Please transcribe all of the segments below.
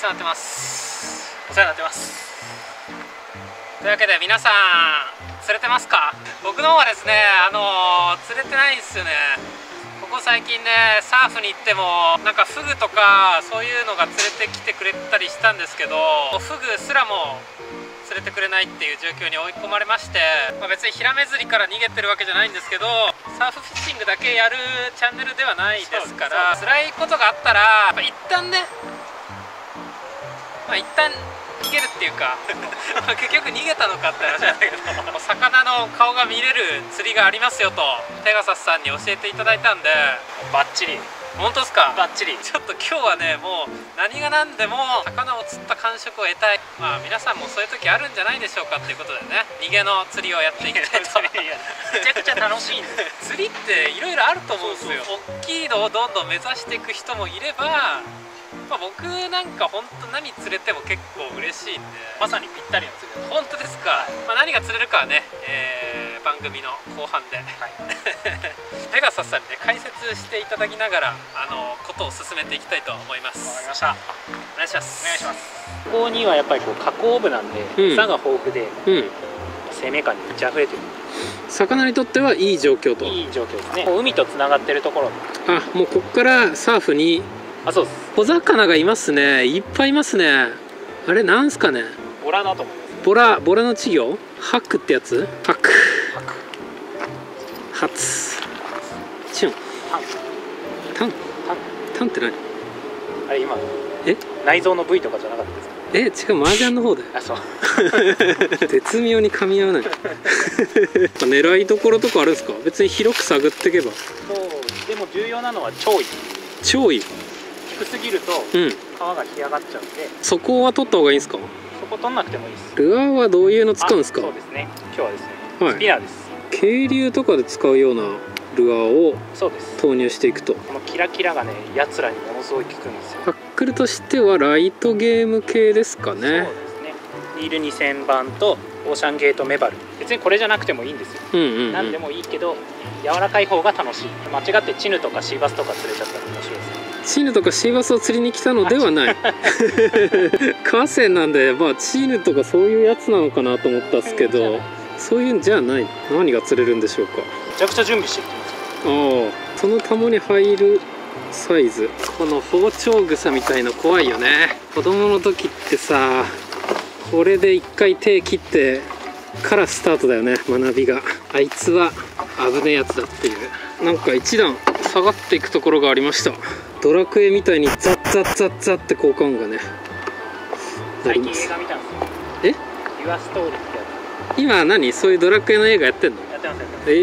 世話になってます。お世話になってます。というわけで皆さん釣れてますか？僕の方はですね釣れてないんですよね。ここ最近ねサーフに行ってもなんかフグとかそういうのが釣れてきてくれたりしたんですけど、フグすらも釣れてくれないっていう状況に追い込まれまして、別にヒラメ釣りから逃げてるわけじゃないんですけど、サーフフィッシングだけやるチャンネルではないですから、辛いことがあったら一旦ね、一旦逃げるっていうか結局逃げたのかって話なんだけど魚の顔が見れる釣りがありますよとペガサスさんに教えていただいたんで、バッチリ。本当ですか？バッチリ。ちょっと今日はねもう何が何でも魚を釣った感触を得たい。皆さんもそういう時あるんじゃないでしょうかっていうことでね、逃げの釣りをやっていきたいと。めちゃくちゃ楽しいんです釣りっていろいろあると思うんですよ。大きいのをどんどん目指していく人もいれば、僕なんか本当何釣れても結構嬉しいんで、まさにぴったりの釣り。本当ですか？何が釣れるかはね、番組の後半で、ペガサスさんにね解説していただきながらことを進めていきたいと思います。わかりました。お願いします。お願いします。ここにはやっぱりこう河口部なんで、餌が豊富で、生命感にめっちゃ溢れてる。魚にとってはいい状況と。いい状況ですね。海とつながってるところ。もうここからサーフに。そうです。小魚がいますね。いっぱいいますね。あれなんすかね。ボラだと思います。ボラの稚魚？ハックってやつ？ハック。ハツ。チュン。タンって何？あれ今。内臓の部位とかじゃなかったですか？違う、麻雀の方で。そう。絶妙に噛み合わない。狙いどころとかあるんですか？別に広く探っていけば。そう。でも重要なのは潮位。潮位。低すぎると皮が干上がっちゃうんで、そこは取った方がいいんですか？そこ取んなくてもいいです。ルアーはどういうの使うんですか？そうですね。今日はですね、スピナーです。渓流とかで使うようなルアーを投入していくと、このキラキラがね、やつらにものすごい効くんですよ。タックルとしてはライトゲーム系ですかね。そうですね。ニール2000番とオーシャンゲートメバル。別にこれじゃなくてもいいんですよ。何でもいいけど柔らかい方が楽しい。間違ってチヌとかシーバスとか釣れちゃったら面白いですね。チヌとかシーバスを釣りに来たのではない。河川なんで、チヌとかそういうやつなのかなと思ったんですけど、そういうんじゃない。何が釣れるんでしょうか。めちゃくちゃ準備してきてます。そのタモに入るサイズ。この包丁草みたいの怖いよね。子供の時ってさ、これで一回手切ってからスタートだよね、学びが。あいつは危ねえやつだっていう。なんか一段下がっていくところがありました。ドラクエみたいにザッザッザッザッって効果音がね。最近映画見たんですよ。ユアストーリーってやつ。今何？そういうドラクエの映画やってんの？やってますやってます。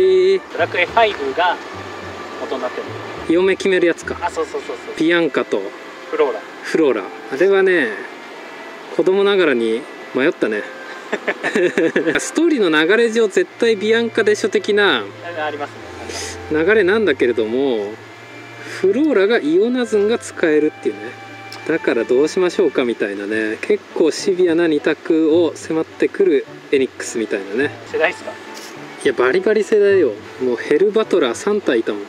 ドラクエ5が元になってる。嫁決めるやつか。そう。ビアンカとフローラ。あれはね、子供ながらに迷ったね。ストーリーの流れ上絶対ビアンカでしょ的な流れなんだけれども、フローラがイオナズンが使えるっていうね。だからどうしましょうかみたいなね、結構シビアな2択を迫ってくるエニックスみたいなね。世代っすか？いやバリバリ世代よ。もうヘルバトラー3体いたもん。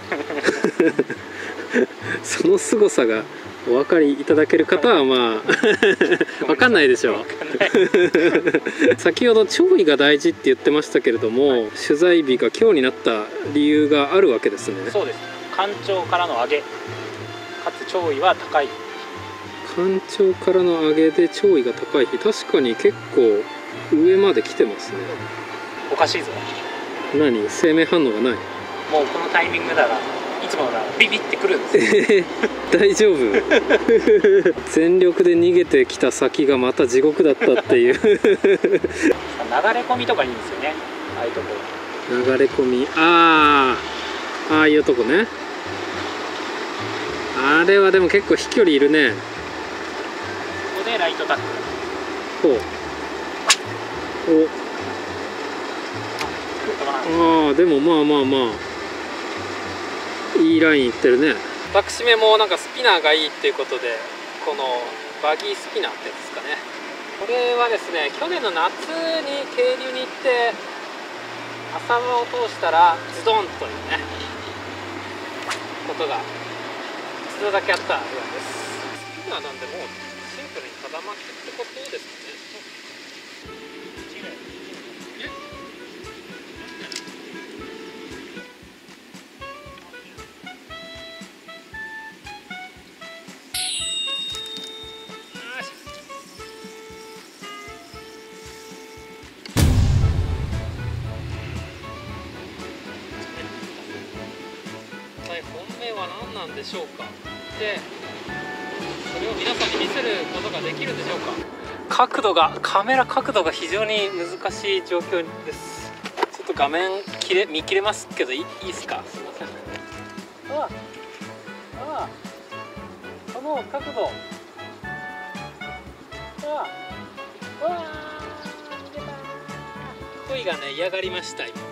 その凄さがお分かりいただける方は分かんないでしょう。先ほど潮位が大事って言ってましたけれども、取材日が今日になった理由があるわけですね。そうです。干潮からの上げかつ潮位は高い。干潮からの上げで潮位が高い日、確かに結構上まで来てますね。おかしいぞ。何？生命反応がない。もうこのタイミングならいつもならビビってくるんですよ。大丈夫？全力で逃げてきた先がまた地獄だったっていう。流れ込みとかいいんですよね、ああいうところ。流れ込み、ああいうとこね。あれはでも結構飛距離いるね。ここでライトタックル。でもいいラインいってるね。私めもなんかスピナーがいいっていうことで、このバギースピナーってやつですかね。これはですね、去年の夏に渓流に行って浅場を通したらズドンというねことが一度だけあったようです。スピナーなんでもうシン風巻きってことですかね。本命は何なんでしょうか。でそれを皆さんに見せることができるでしょうか。カメラ角度が非常に難しい状況です。ちょっと画面見切れますけどいいですか。すいません。この角度。鯉がね嫌がりました今。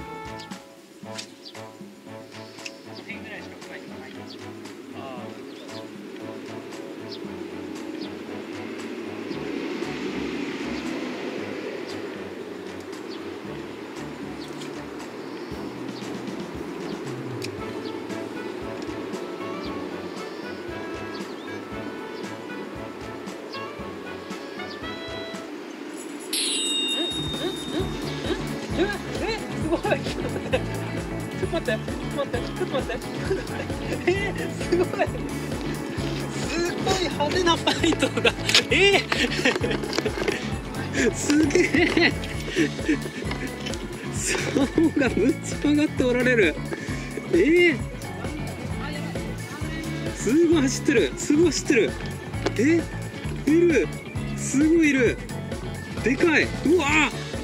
すごい。ちょっと待って。すごい。すごい派手なファイトが。すげえ。竿がぶち上がっておられる。すごい走ってる。いる。すごいいる。でかい。うわ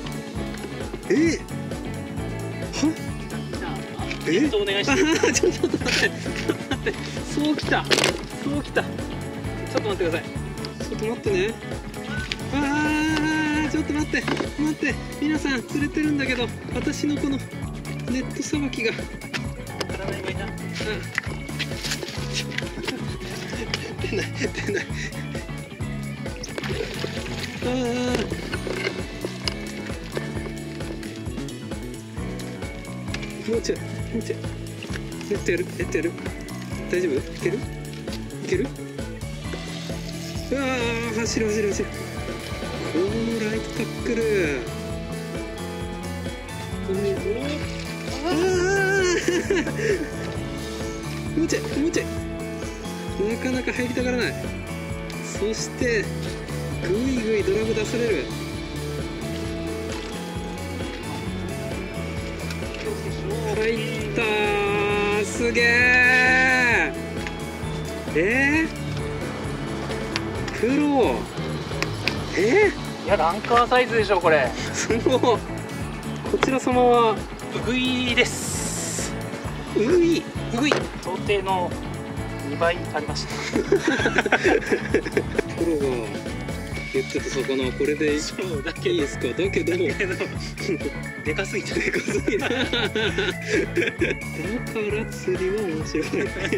お願いします。ちょっと待って。そうきた。ちょっと待ってください。ちょっと待ってね。ちょっと待って。皆さん釣れてるんだけど、私のこのネットさばきが。出ない。もうちょい。やってやる。大丈夫？いける？走る。このライトタックル。もうちょい。なかなか入りたがらない。そしてぐいドラグ出される。入ったー。すげえ。プロ。いやランカーサイズでしょこれ。すごい。こちら様はウグイです。ウグイ想定の2倍ありました。プロが言ってた魚はこれでいいですか。だけどでかすぎた。だから釣りは面白い。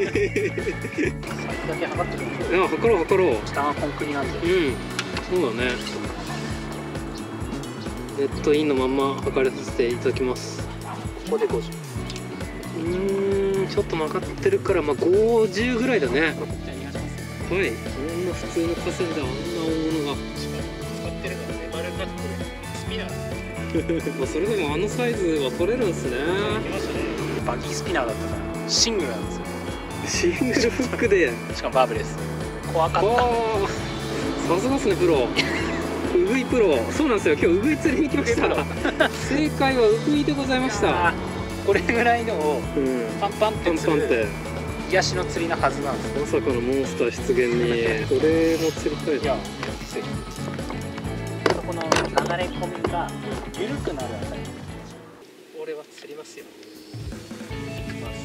先だけ測ってみましょう。測ろう。下がコンクリなんで。そうだね。ネットインのまんま測らさせていただきます。ここで50。ちょっと曲がってるから50ぐらいだね。はい。こんな普通の河川であんな大物が。使ってるのはメバルカットでスピナー。それでもあのサイズは取れるんですね。バギースピナーだったからシングルなんですよ。シングルフックで。しかもバーブレス。怖かった。さすがですねプロ。ウグイプロ。そうなんですよ。今日ウグイ釣りに来ました。正解はウグイでございました。これぐらいのをパンパンって釣る癒しの釣りのはずなんです。まさかのモンスター出現にこれも釣りたいな。いやこの流れ込みが緩くなるあたり、これは釣りますよ。いきます。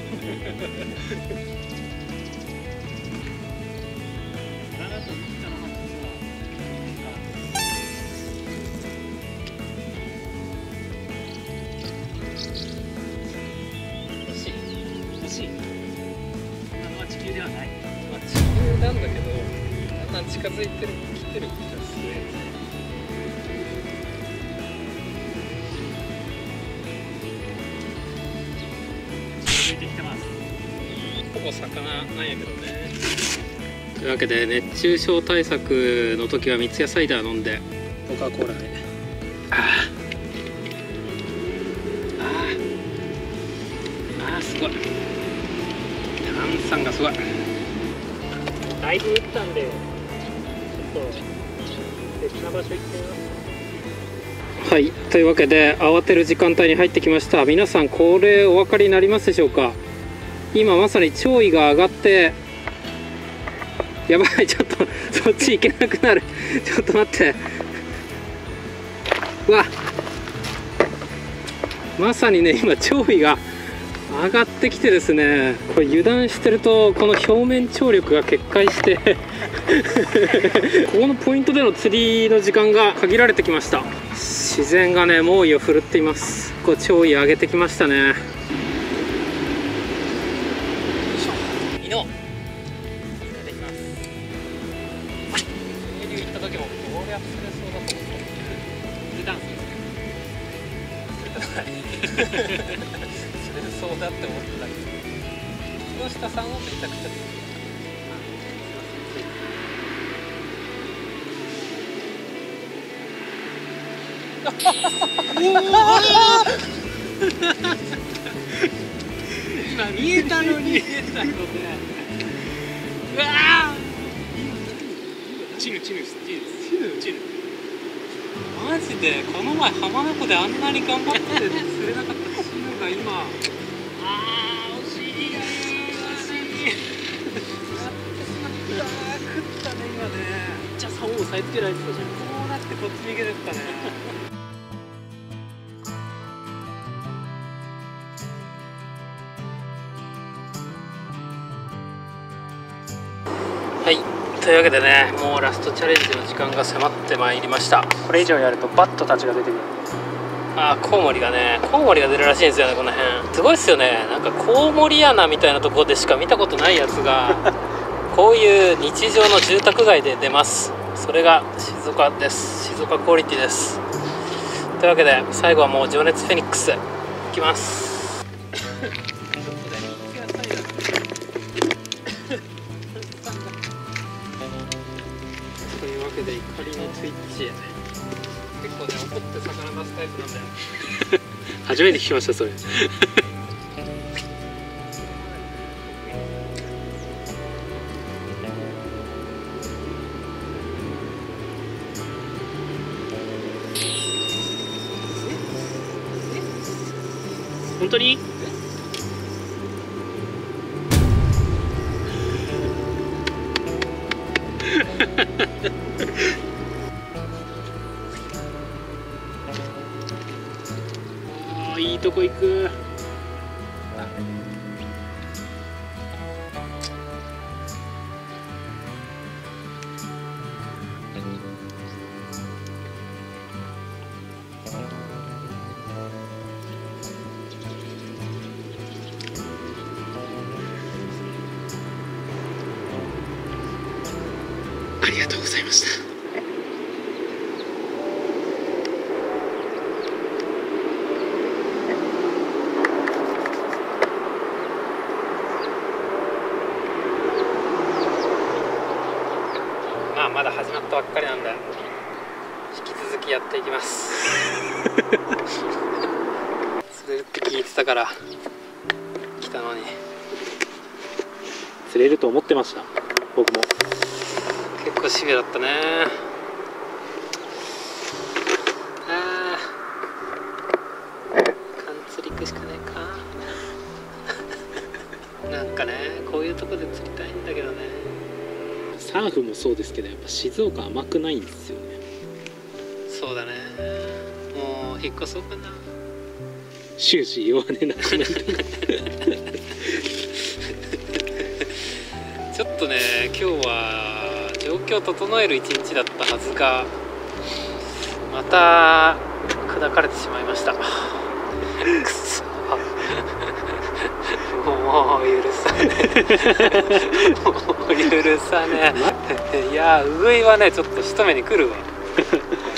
地球ではない。地球なんだけど、だんだん近づいてきてる気がする。近づいてきてます。ほぼ魚なんやけどね。 というわけで熱中症対策の時は三ツ矢サイダー飲んでコカ・コーラですごい、炭酸がすごい。だいぶ打ったんでちょっと別な場所行ってみます。はい、というわけで慌てる時間帯に入ってきました。皆さんこれお分かりになりますでしょうか。今まさに潮位が上がって、やばい、ちょっとそっち行けなくなるちょっと待って、うわ、まさにね今潮位が上がってきてですね、これ油断してるとこの表面張力が決壊してここのポイントでの釣りの時間が限られてきました。自然がね猛威を振るっています。こう潮位上げてきましたね。いの出てきます。渓流行った時もこりゃ釣れそうだと思って釣れたんですよ。釣れてないそうだって思ってたけど、木下さんはめちゃくちゃ釣る。今見えたのにうわチヌマジでこの前浜名湖であんなに頑張って釣れなかったチヌが今惜しい食ったね今ね。めっちゃ竿を押さえつけられてたじゃん。こうなってこっち逃げてったねはい、というわけでね、もうラストチャレンジの時間が迫ってまいりました。これ以上やるとバットたちが出てくる。コウモリが出るらしいんですよね、この辺。すごいっすよね。なんかコウモリ穴みたいなところでしか見たことないやつがこういう日常の住宅街で出ます。それが静岡です。静岡クオリティです。というわけで最後はもう情熱フェニックスいきますというわけで怒りのツイッチ、結構ね怒って魚出すタイプなんだよ初めて聞きましたそれ本当にいいとこ行く。ありがとうございました。まだ始まったばっかりなんで引き続きやっていきます釣れるって聞いてたから来たのに。釣れると思ってました僕も。結構シビアだったね。缶釣り行くしかねえかなんかねこういうとこで釣りたいんだけどね。サーフもそうですけどやっぱ静岡甘くないんですよね。そうだね。もう引っ越そうかな。終始弱音なコメントちょっとね今日は状況整える一日だったはずがまた砕かれてしまいましたくそもう許さねもう許さねいやウグイはねちょっと一目に来るわ